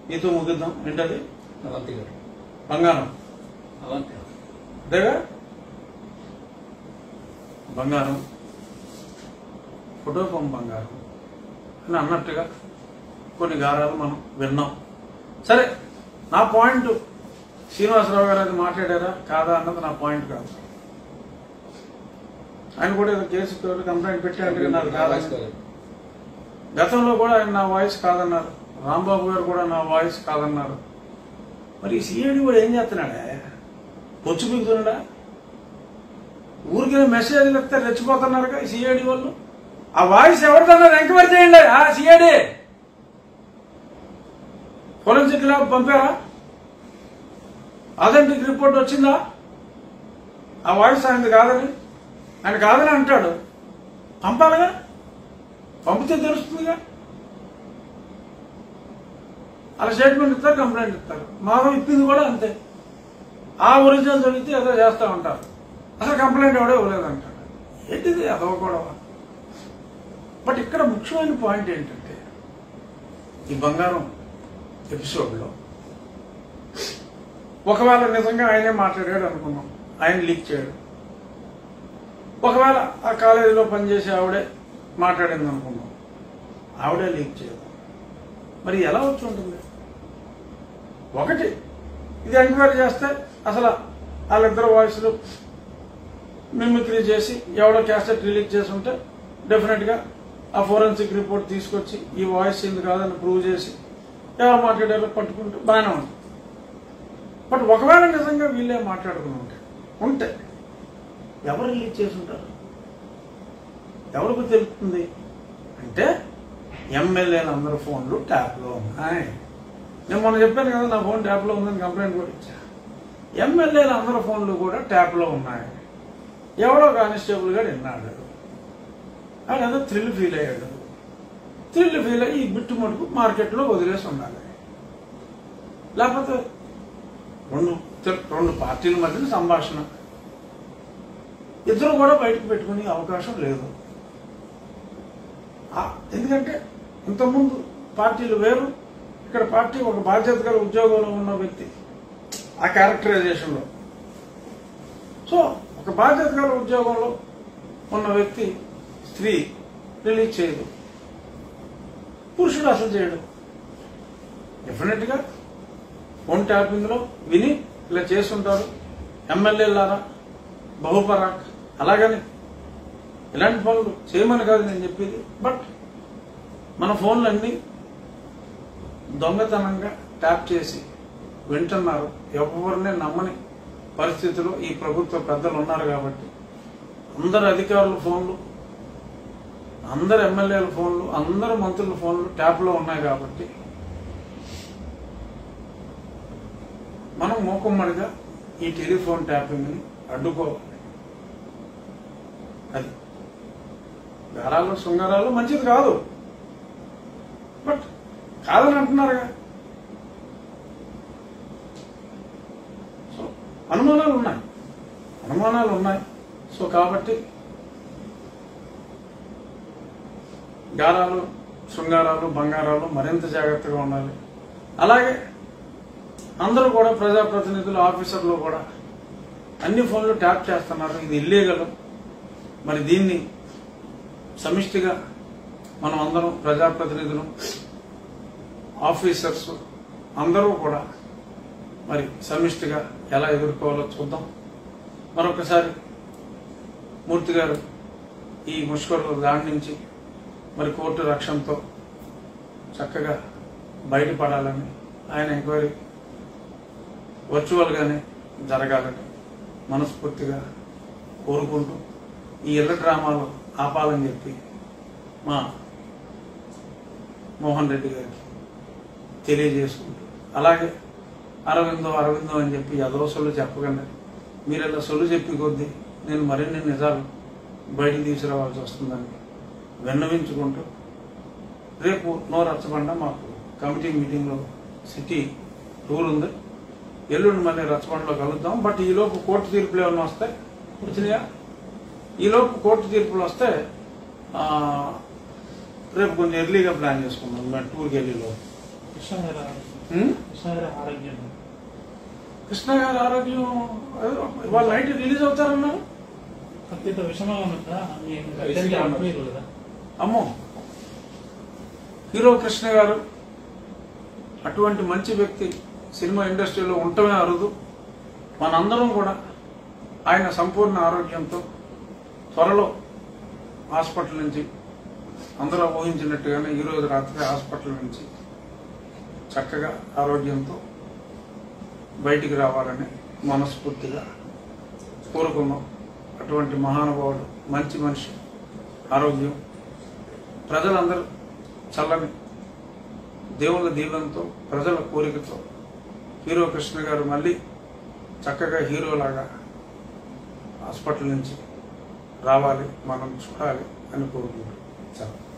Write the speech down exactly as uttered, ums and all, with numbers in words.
నీతో ముగిద్దాం. ఏంటది? అవంతి గారు బంగారం. అవంతి అదేగా బంగారం, ఫోటో బొమ్మ బంగారం అని అన్నట్టుగా కొన్ని గారాలు మనం విన్నాం. సరే, నా పాయింట్ శ్రీనివాసరావు గారు అది మాట్లాడారా కాదా అన్నది నా పాయింట్ కాదు. ఆయన కూడా ఏదో కేసు కంప్లైంట్ పెట్టారంటే నాకు కాదు. గతంలో కూడా ఆయన నా వాయిస్ కాదన్నారు, రాంబాబు గారు కూడా నా వాయిస్ కాదన్నారు. మరి ఈ సీఐడి కూడా ఏం చేస్తున్నాడా? పొచ్చు పీకుతున్నాడా? ఊరికి మెసేజ్లు ఇస్తే రెచ్చిపోతున్నారుగా ఈ సీఐడి వాళ్ళు. ఆ వాయిస్ ఎవరిదన్నారు ఎంక్వైరీ చేయండి. ఆ సీఐడి ఫోరెన్సిక్ ల్యాబ్ పంపారా? అథెంటిక్ రిపోర్ట్ వచ్చిందా? ఆ వాయిస్ ఆయనది కాదని, ఆయన కాదని అంటాడు, పంపాలిగా, పంపితే తెలుస్తుందిగా. అలా స్టేట్మెంట్ ఇస్తారు, కంప్లైంట్ ఇస్తారు. మాధవ్ ఇప్పింది కూడా అంతే. ఆ ఒరిజినల్ చదివితే ఏదో చేస్తా ఉంటారు, అసలు కంప్లైంట్ ఎవడో ఇవ్వలేదంటాడు. ఏంటిది అదవ కూడా. బట్ ఇక్కడ ముఖ్యమైన పాయింట్ ఏంటంటే, ఈ బంగారం ఎపిసోడ్లో ఒకవేళ నిజంగా ఆయనే మాట్లాడాడు అనుకున్నాం, ఆయన లీక్ చేయడు. ఒకవేళ ఆ కాలేజీలో పనిచేసే ఆవిడే మాట్లాడింది అనుకున్నాం, ఆవిడే లీక్ చేయదు. మరి ఎలా వచ్చి ఉంటుంది? ఒకటి, ఇది ఎంక్వైరీ చేస్తే అసలు వాళ్ళిద్దరు వాయిస్లు మిమిక్రీ చేసి ఎవడో క్యాసెట్ రిలీజ్ చేసి ఉంటే డెఫినెట్ గా ఆ ఫోరెన్సిక్ రిపోర్ట్ తీసుకొచ్చి ఈ వాయిస్ ఇది కాదని ప్రూవ్ చేసి ఎవరు మాట్లాడారో పట్టుకుంటే బాగానే ఉంటుంది. బట్ ఒకవేళ నిజంగా వీళ్ళే మాట్లాడుకుని ఉంటే ఉంటే ఎవరు రిలీజ్ చేసి ఉంటారు? ఎవరికి తెలుస్తుంది అంటే ఎమ్మెల్యేల అందరి ఫోన్లు ట్యాప్లో ఉన్నాయి. నేను మొన్న చెప్పాను కదా, నా ఫోన్ ట్యాప్లో ఉందని కంప్లైంట్ కూడా ఇచ్చా. ఎమ్మెల్యేల అందరి ఫోన్లు కూడా ట్యాప్లో ఉన్నాయి. ఎవడో కానిస్టేబుల్ గారు విన్నాడు, ఆయన ఏదో థ్రిల్ ఫీల్ అయ్యాడు. థ్రిల్ ఫీల్ అయ్యి ఈ బిట్టు మటుకు మార్కెట్లో వదిలేసి ఉండాలి. లేకపోతే రెండు రెండు పార్టీల మధ్యన సంభాషణ, ఇద్దరు కూడా బయటకు పెట్టుకునే అవకాశం లేదు. ఎందుకంటే ఇంతకుముందు పార్టీలు వేరు, ఇక్కడ పార్టీ ఒక బాధ్యత గల ఉద్యోగంలో ఉన్న వ్యక్తి ఆ క్యారెక్టరైజేషన్లో. సో ఒక బాధ్యత గల ఉద్యోగంలో ఉన్న వ్యక్తి స్త్రీ రిలీజ్ చేయదు, పురుషుడు అసలు చేయడు. డెఫినెట్ గా ఫోన్ ట్యాపింగ్ లో విని ఇలా చేస్తుంటారు ఎమ్మెల్యేలారా, బహుపరాక్. అలాగని ఇలాంటి పనులు చేయమని కాదు నేను చెప్పేది. బట్ మన ఫోన్లన్నీ దొంగతనంగా ట్యాప్ చేసి వింటున్నారు. ఎవరినే నమ్మని పరిస్థితిలో ఈ ప్రభుత్వ పెద్దలు ఉన్నారు కాబట్టి అందరు అధికారుల ఫోన్లు, అందరు ఎమ్మెల్యేల ఫోన్లు, అందరు మంత్రుల ఫోన్లు ట్యాప్లో ఉన్నాయి కాబట్టి మనం మూకుమ్మడిగా ఈ టెలిఫోన్ ట్యాపింగ్ని అడ్డుకోవాలి. అది గారాలు శృంగారాలు మంచిది కాదు, బట్ కాదని అంటున్నారుగా. సో అనుమానాలు ఉన్నాయి, అనుమానాలు ఉన్నాయి. సో కాబట్టి గారాలు శృంగారాలు బంగారాలు మరింత జాగ్రత్తగా ఉండాలి. అలాగే అందరూ కూడా ప్రజాప్రతినిధులు, ఆఫీసర్లు కూడా అన్ని ఫోన్లు ట్యాప్ చేస్తున్నారు. ఇది ఇల్లీగల్. మరి దీన్ని సమిష్టిగా మనం అందరం ప్రజాప్రతినిధులు, ఆఫీసర్స్ అందరూ కూడా మరి సమిష్టిగా ఎలా ఎదుర్కోవాలో చూద్దాం. మరొకసారి మూర్తి గారు ఈ ముష్కరుల దాడి నుంచి మరి కోర్టు రక్షణతో చక్కగా బయటపడాలని, ఆయన ఎంక్వైరీ వర్చువల్గానే జరగాలని మనస్ఫూర్తిగా కోరుకుంటూ ఈ ఇళ్ల డ్రామాలు ఆపాలని చెప్పి మా మోహన్ రెడ్డి గారికి తెలియజేసుకుంటూ, అలాగే అరవిందో అరవిందో అని చెప్పి అదో సొల్లు చెప్పకండి. మీరు ఇలా సొల్లు చెప్పి కొద్దీ నేను మరిన్ని నిజాలు బయటకు తీసుకురావాల్సి వస్తుందని విన్నవించుకుంటూ, రేపు నో రచ్చబండ మాకు కమిటీ మీటింగ్లో సిటీ టూర్ ఉంది. ఎల్లుండి మళ్ళీ రచ్చబండలో కలుద్దాం. బట్ ఈలోపు కోర్టు తీర్పులు ఏమైనా వస్తాయి వచ్చినాయా? ఈలోపు కోర్టు తీర్పులు వస్తే రేపు కొంచెం ఎర్లీగా ప్లాన్ చేసుకుందాం మేము టూర్కి వెళ్ళేలోపు. కృష్ణ గారి ఆరోగ్యం వాళ్ళ నైట్ రిలీజ్ అవుతారన్నారు. అమ్మో, హీరో కృష్ణ గారు అటువంటి మంచి వ్యక్తి సినిమా ఇండస్ట్రీలో ఉండటమే అరుదు. మనందరం కూడా ఆయన సంపూర్ణ ఆరోగ్యంతో త్వరలో హాస్పిటల్ నుంచి అందరూ ఊహించినట్టుగానే ఈరోజు రాత్రి హాస్పిటల్ నుంచి చక్కగా ఆరోగ్యంతో బయటికి రావాలని మనస్ఫూర్తిగా కోరుకున్నాం. అటువంటి మహానుభావుడు, మంచి మనిషి, ఆరోగ్యం, ప్రజలందరూ చల్లని దేవుళ్ళ దీవెనతో, ప్రజల కోరికతో హీరో కృష్ణ గారు మళ్ళీ చక్కగా హీరోలాగా హాస్పిటల్ నుంచి రావాలి, మనం చూడాలి అని కోరుకుంటున్నాం.